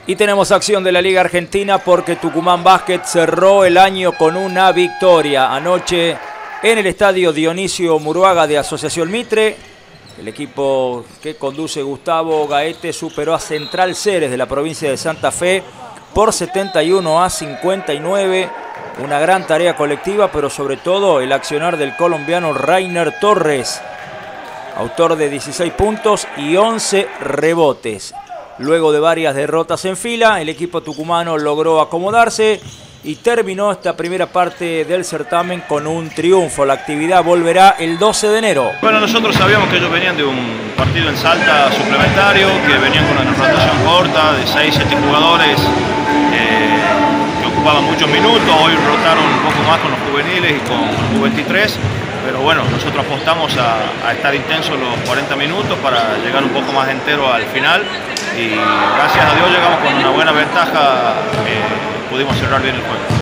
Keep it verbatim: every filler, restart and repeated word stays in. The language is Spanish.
Y tenemos acción de la Liga Argentina porque Tucumán Basket cerró el año con una victoria. Anoche en el estadio Dionisio Muruaga de Asociación Mitre, el equipo que conduce Gustavo Gaete superó a Central Ceres de la provincia de Santa Fe por setenta y uno a cincuenta y nueve. Una gran tarea colectiva, pero sobre todo el accionar del colombiano Rainer Torres, autor de dieciséis puntos y once rebotes. Luego de varias derrotas en fila, el equipo tucumano logró acomodarse y terminó esta primera parte del certamen con un triunfo. La actividad volverá el doce de enero. Bueno, nosotros sabíamos que ellos venían de un partido en Salta suplementario, que venían con una rotación corta de seis, siete jugadores eh, que ocupaban muchos minutos. Hoy rotaron un poco más con los juveniles y con los U veintitrés. Pero bueno, nosotros apostamos a, a estar intensos los cuarenta minutos para llegar un poco más entero al final. Y gracias a Dios llegamos con una buena ventaja, eh, pudimos cerrar bien el juego.